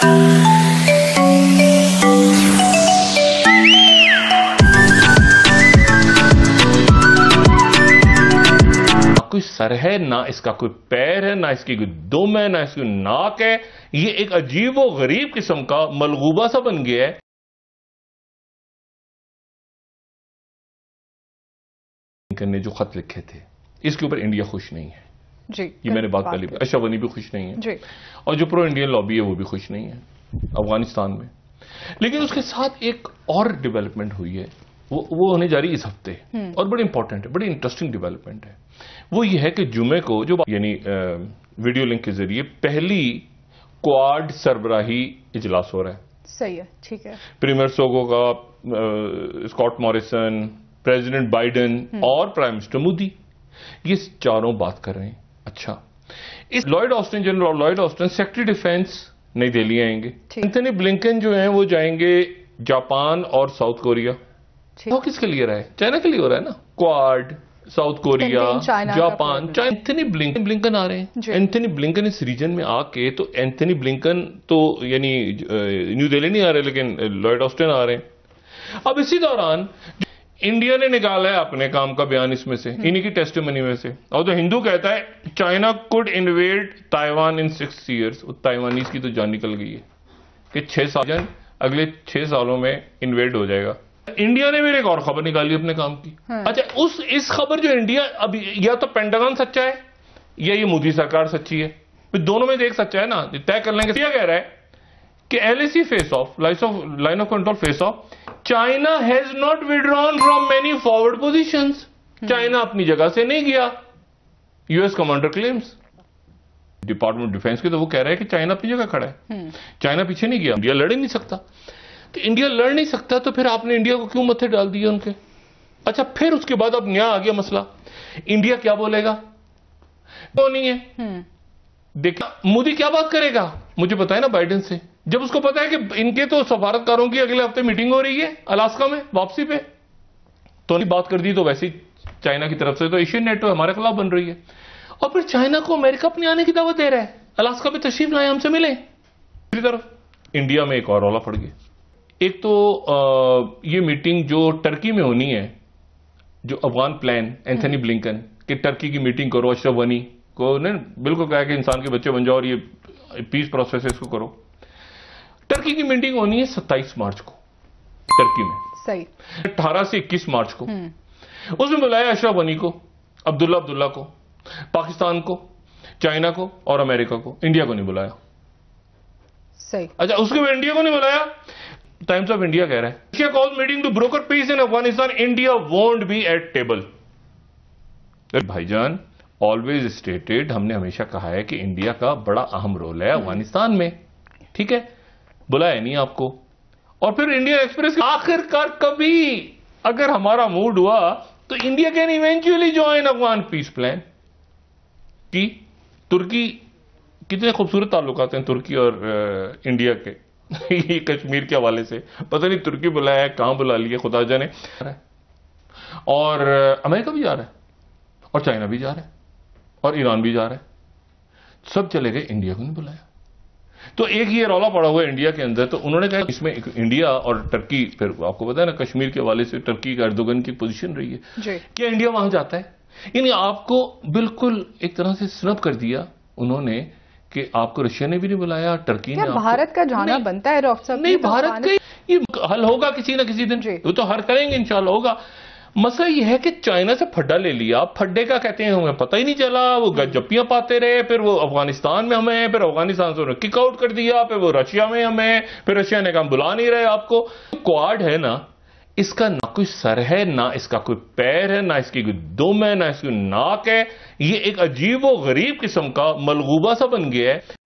कोई सर है ना, इसका कोई पैर है ना, इसकी कोई दुम है ना, इसकी नाक है। ये एक अजीब व गरीब किस्म का मलगूबा सा बन गया है। ने जो खत लिखे थे इसके ऊपर इंडिया खुश नहीं है जी, ये मैंने बात पहले, अशरफ गनी भी खुश नहीं है जी। और जो प्रो इंडियन लॉबी है वो भी खुश नहीं है अफगानिस्तान में। लेकिन उसके साथ एक और डेवलपमेंट हुई है, वो होने जा रही इस हफ्ते और बड़ी इंपॉर्टेंट है, बड़ी इंटरेस्टिंग डेवलपमेंट है। वो ये है कि जुमे को जो यानी वीडियो लिंक के जरिए पहली क्वाड सरबराही इजलास हो रहा है। सही है, ठीक है। प्रीमियर सोगो का, स्कॉट मॉरिसन, प्रेसिडेंट बाइडेन और प्राइम मिनिस्टर मोदी, ये चारों बात कर रहे हैं। अच्छा, इस Lloyd Austin, general Lloyd Austin secretary defence नई दिल्ली आएंगे। एंथनी ब्लिंकन जो हैं वो जाएंगे जापान और साउथ कोरिया। तो किसके लिए रहा है? चाइना के लिए हो रहा है ना। Quad, South Korea, Japan, Anthony Blinken आ रहे हैं। एंथनी ब्लिंकन इस रीजन में आके, तो एंथनी ब्लिंकन तो यानी न्यू दिल्ली नहीं आ रहे, लेकिन लॉयड ऑस्टिन आ रहे हैं। अब इसी दौरान इंडिया ने निकाला है अपने काम का बयान इसमें से, इन्हीं की टेस्टिमनी में से। और तो हिंदू कहता है China could invade Taiwan in 6 years। Taiwanese की तो जान निकल गई है कि 6 साल अगले 6 सालों में इन्वेड हो जाएगा। इंडिया ने भी एक और खबर निकाली अपने काम की। अच्छा, इस खबर जो इंडिया अभी, या तो पेंटागन सच्चा है या ये मोदी सरकार सच्ची है, दोनों में से एक सच्चा है ना, तय कर लेंगे। क्या कह रहा है कि LAC face off, line of control face off, China has not withdrawn from many forward positions. China अपनी जगह से नहीं गया, US commander claims. Department of defence के तो वो कह रहा है कि चाइना अपनी जगह खड़ा है, चाइना पीछे नहीं गया। इंडिया लड़ ही नहीं सकता, तो इंडिया लड़ नहीं सकता तो फिर आपने इंडिया को क्यों मत्थे डाल दिए उनके? अच्छा, फिर उसके बाद अब नया आ गया मसला, इंडिया क्या बोलेगा? वो नहीं है। देखा मोदी क्या बात करेगा, मुझे पता है ना बाइडेन से, जब उसको पता है कि इनके तो सफारतकारों की अगले हफ्ते मीटिंग हो रही है अलास्का में वापसी पे, तो नहीं बात कर दी तो वैसे चाइना की तरफ से तो एशियन नेटो हमारे खिलाफ बन रही है। और फिर चाइना को अमेरिका अपने आने की दावत दे रहा है, अलास्का पे तशरीफ लाए, हमसे मिले। दूसरी तरफ इंडिया में एक और रौला पड़ गया। एक तो ये मीटिंग जो टर्की में होनी है, जो अफगान प्लान एंथनी ब्लिंकन कि टर्की की मीटिंग करो, अशरफ गनी को ने बिल्कुल कहा कि इंसान के बच्चे बन जाओ और ये पीस प्रोसेस है इसको करो। टर्की की मीटिंग होनी है 27 मार्च को टर्की में। सही। 18 से 21 मार्च को उसमें बुलाया अशरफ गनी को, अब्दुल्ला को, पाकिस्तान को, चाइना को और अमेरिका को। इंडिया को नहीं बुलाया। सही। अच्छा, उसके बाद इंडिया को नहीं बुलाया। टाइम्स ऑफ इंडिया कह रहा है Russia calls meeting to broker peace in Afghanistan, India won't be at table। भाईजान, ऑलवेज स्टेटेड, हमने हमेशा कहा है कि इंडिया का बड़ा अहम रोल है अफगानिस्तान में, ठीक है? बुलाया नहीं आपको। और फिर इंडिया एक्सप्रेस आखिरकार कभी अगर हमारा मूड हुआ तो India can eventually join Afghan peace plan. की तुर्की, कितने खूबसूरत ताल्लुकात हैं तुर्की और इंडिया के ये कश्मीर के हवाले से। पता नहीं तुर्की बुलाया है, कहां बुला लिया खुदा जाने। और अमेरिका भी जा रहा है और चाइना भी जा रहा है और ईरान भी जा रहा है, सब चले गए, इंडिया को नहीं बुलाया। तो एक ये रौला पड़ा हुआ है इंडिया के अंदर। तो उन्होंने कहा इसमें इंडिया और टर्की, फिर आपको पता है ना कश्मीर के हवाले से टर्की का एर्दोगन की पोजीशन रही है, क्या इंडिया वहां जाता है? यानी आपको बिल्कुल एक तरह से स्नब कर दिया उन्होंने कि आपको रशिया ने भी नहीं बुलाया, टर्की ने। भारत का जाना बनता है डॉक्टर साहब? नहीं, भारत का ये हल होगा किसी ना किसी दिन, वो तो हल करेंगे इंशाल्लाह होगा। मसला यह है कि चाइना से फड्डा ले लिया। फड्डे का कहते हैं हमें पता ही नहीं चला, वो गज्जपियां पाते रहे, फिर वो अफगानिस्तान में हमें, फिर अफगानिस्तान से उन्होंने किक आउट कर दिया, फिर वो रशिया में हमें, फिर रशिया ने कहा बुला नहीं रहे आपको। क्वाड है ना, इसका ना कोई सर है ना, इसका कोई पैर है ना, इसकी कोई दुम है ना, इसकी नाक है। ये एक अजीब व गरीब किस्म का मलगूबा सा बन गया है।